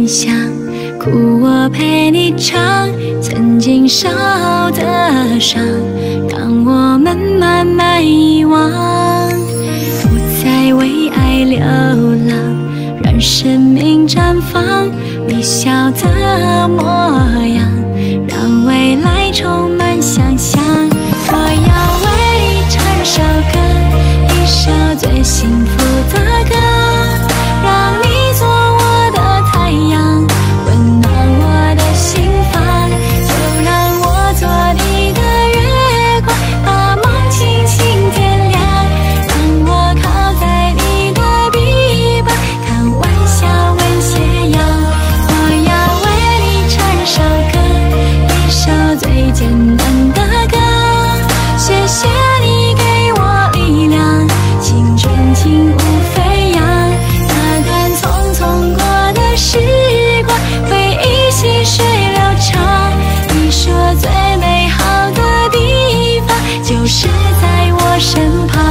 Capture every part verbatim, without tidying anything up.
分享，苦我陪你尝，曾经受的伤，让我们慢慢遗忘，不再为爱流浪，让生命绽放微笑的模样，让未来充满想象。我要为你唱首歌，一首最幸福的歌，让你做我的太阳，温暖我的心房，就让我做你的月光，把梦轻轻点亮，让我靠在你的臂膀，看晚霞吻斜阳。我要为你唱首歌，一首最简单的歌，谢谢你给我力量，青春轻舞飞扬，那段匆匆过的时光，回忆细水流长。你说最美好的地方，就是在我身旁。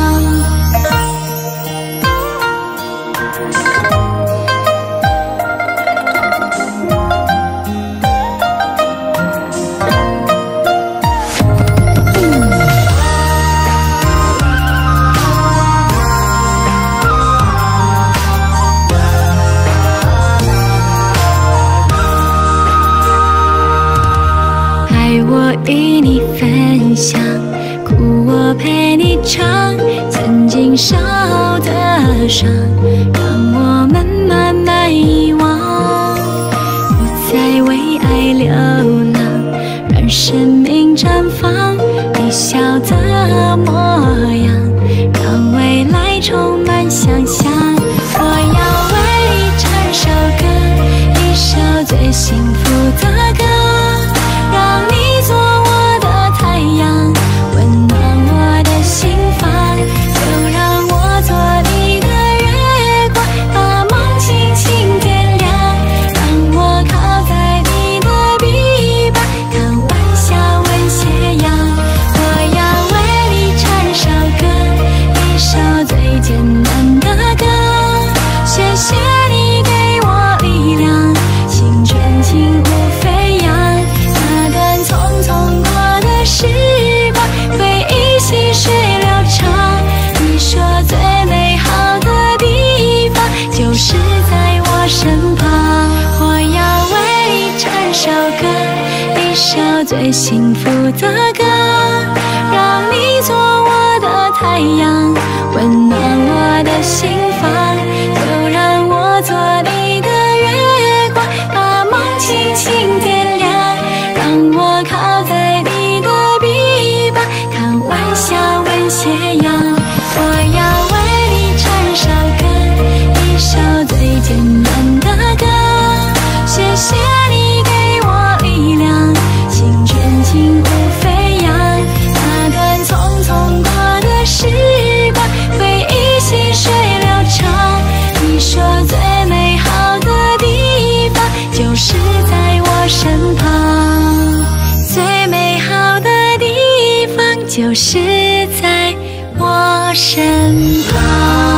我与你分享，苦我陪你尝，曾经受的伤，让我们慢慢遗忘，不再为爱流浪，让生命绽放微笑的模样，让未来充满想象。我要为你唱首歌，一首最幸福的歌，让你做我的太阳，温暖我的心房，就让我做你的月光，把梦轻轻点亮，让我靠在你的臂膀，看晚霞吻斜阳。我要为你唱首歌，一首最简单的歌，谢谢你给我力量，青春轻舞飞扬，那段匆匆过的时光，回忆细水流长。你说最美好的地方，就是在我身旁。我要为你唱首歌，一首最幸福的歌，让你做我的太阳，温暖我的心房，就让我做你的月光，把梦轻轻点亮，让我靠在你的臂膀，看晚霞吻斜阳。我要为你唱首歌，一首最简单的歌，谢谢你给我力量，青春轻舞飞扬，那段匆匆过的时光，回忆细水流长。你说最美好的地方，就是在我身旁，最美好的地方，就是在我身旁。